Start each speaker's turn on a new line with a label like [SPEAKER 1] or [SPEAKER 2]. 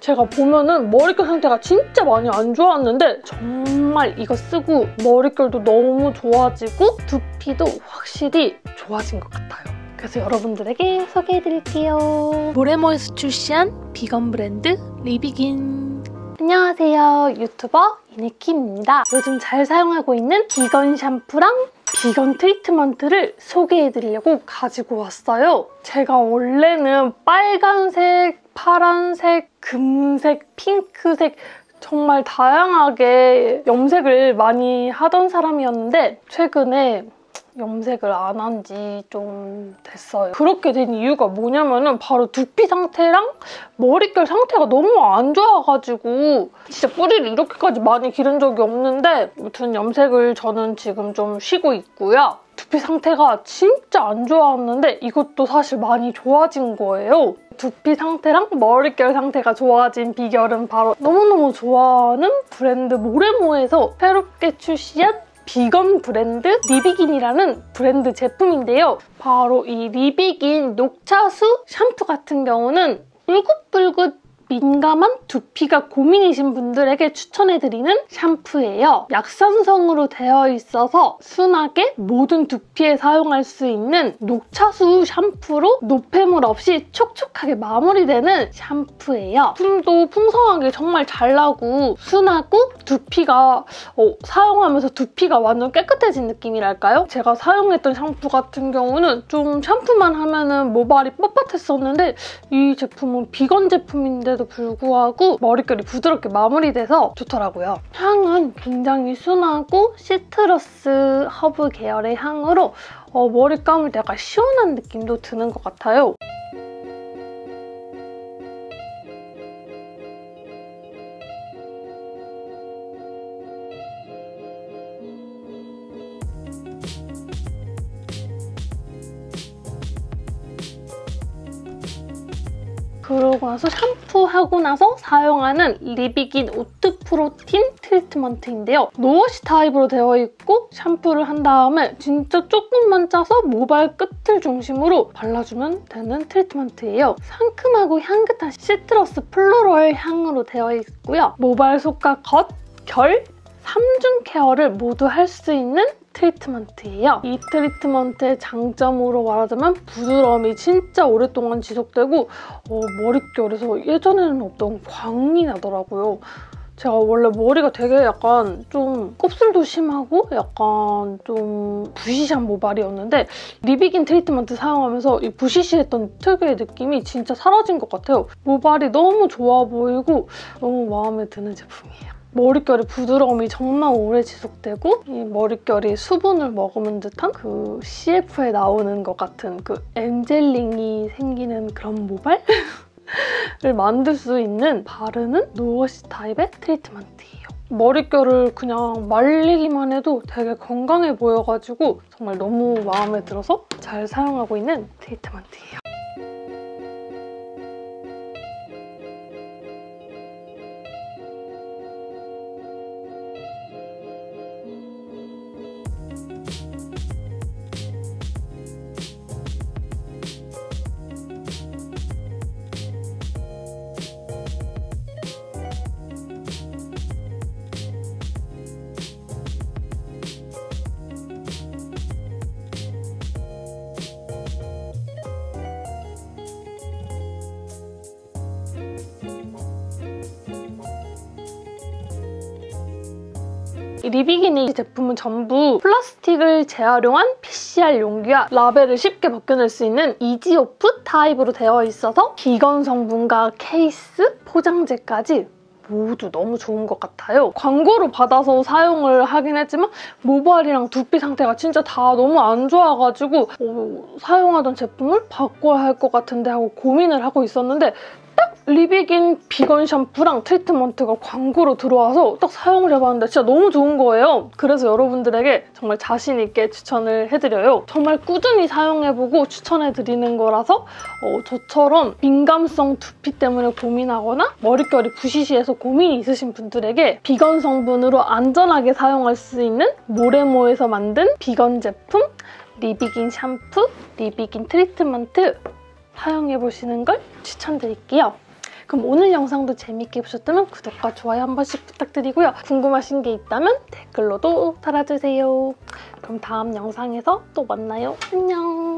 [SPEAKER 1] 제가 보면은 머릿결 상태가 진짜 많이 안 좋았는데 정말 이거 쓰고 머릿결도 너무 좋아지고 두피도 확실히 좋아진 것 같아요. 그래서 여러분들에게 소개해드릴게요. 모레모에서 출시한 비건 브랜드 리비긴. 안녕하세요. 유튜버 이네키입니다. 요즘 잘 사용하고 있는 비건 샴푸랑 비건 트리트먼트를 소개해드리려고 가지고 왔어요. 제가 원래는 빨간색, 파란색, 금색, 핑크색 정말 다양하게 염색을 많이 하던 사람이었는데 최근에 염색을 안 한 지 좀 됐어요. 그렇게 된 이유가 뭐냐면은 바로 두피 상태랑 머릿결 상태가 너무 안 좋아가지고 진짜 뿌리를 이렇게까지 많이 기른 적이 없는데 아무튼 염색을 저는 지금 좀 쉬고 있고요. 두피 상태가 진짜 안 좋았는데 이것도 사실 많이 좋아진 거예요. 두피 상태랑 머릿결 상태가 좋아진 비결은 바로 너무너무 좋아하는 브랜드 모레모에서 새롭게 출시한 비건 브랜드 리비긴이라는 브랜드 제품인데요. 바로 이 리비긴 녹차수 샴푸 같은 경우는 뿔긋뿔긋 민감한 두피가 고민이신 분들에게 추천해드리는 샴푸예요. 약산성으로 되어 있어서 순하게 모든 두피에 사용할 수 있는 녹차수 샴푸로 노폐물 없이 촉촉하게 마무리되는 샴푸예요. 숨도 풍성하게 정말 잘 나고 순하고 두피가 사용하면서 두피가 완전 깨끗해진 느낌이랄까요? 제가 사용했던 샴푸 같은 경우는 좀 샴푸만 하면은 모발이 뻣뻣했었는데 이 제품은 비건 제품인데도 불구하고 머릿결이 부드럽게 마무리돼서 좋더라고요. 향은 굉장히 순하고 시트러스 허브 계열의 향으로 머리 감을 때 약간 시원한 느낌도 드는 것 같아요. 그러고 나서 샴푸하고 나서 사용하는 리비긴 오트 프로틴 트리트먼트인데요. 노워시 타입으로 되어 있고 샴푸를 한 다음에 진짜 조금만 짜서 모발 끝을 중심으로 발라주면 되는 트리트먼트예요. 상큼하고 향긋한 시트러스 플로럴 향으로 되어 있고요. 모발 속과 겉, 결, 3중 케어를 모두 할 수 있는 트리트먼트예요. 이 트리트먼트의 장점으로 말하자면 부드러움이 진짜 오랫동안 지속되고 머릿결에서 예전에는 없던 광이 나더라고요. 제가 원래 머리가 되게 약간 좀 곱슬도 심하고 약간 좀 부시시한 모발이었는데 리비긴 트리트먼트 사용하면서 이 부시시했던 특유의 느낌이 진짜 사라진 것 같아요. 모발이 너무 좋아 보이고 너무 마음에 드는 제품이에요. 머릿결의 부드러움이 정말 오래 지속되고 이 머릿결이 수분을 머금은 듯한 그 CF에 나오는 것 같은 그 엔젤링이 생기는 그런 모발을 만들 수 있는 바르는 노워시 타입의 트리트먼트예요. 머릿결을 그냥 말리기만 해도 되게 건강해 보여가지고 정말 너무 마음에 들어서 잘 사용하고 있는 트리트먼트예요. 이 리비긴의 제품은 전부 플라스틱을 재활용한 PCR 용기와 라벨을 쉽게 벗겨낼 수 있는 이지오프 타입으로 되어 있어서 비건 성분과 케이스, 포장재까지 모두 너무 좋은 것 같아요. 광고로 받아서 사용을 하긴 했지만 모발이랑 두피 상태가 진짜 다 너무 안 좋아가지고 사용하던 제품을 바꿔야 할 것 같은데 하고 고민을 하고 있었는데 딱 리비긴 비건 샴푸랑 트리트먼트가 광고로 들어와서 딱 사용을 해봤는데 진짜 너무 좋은 거예요. 그래서 여러분들에게 정말 자신 있게 추천을 해드려요. 정말 꾸준히 사용해보고 추천해드리는 거라서 저처럼 민감성 두피 때문에 고민하거나 머릿결이 부시시해서 고민이 있으신 분들에게 비건 성분으로 안전하게 사용할 수 있는 모레모에서 만든 비건 제품 리비긴 샴푸, 리비긴 트리트먼트 사용해보시는 걸 추천드릴게요. 그럼 오늘 영상도 재밌게 보셨다면 구독과 좋아요 한 번씩 부탁드리고요. 궁금하신 게 있다면 댓글로도 달아주세요. 그럼 다음 영상에서 또 만나요. 안녕.